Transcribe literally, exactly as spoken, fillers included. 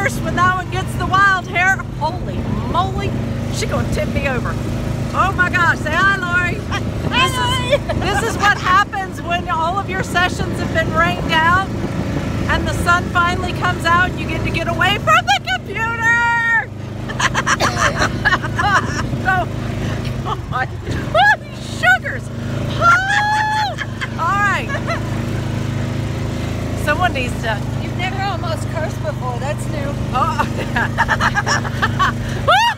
course, when that one gets the wild hair, holy moly, she gonna tip me over. Oh my gosh, say hi, Lori. This is, this is what happens when all of your sessions have been rained out and the sun finally comes out and you get to get away from the computer. oh, oh my, oh, these sugars. Oh, all right. Someone needs to. You've never almost cursed before, that's new. Oh.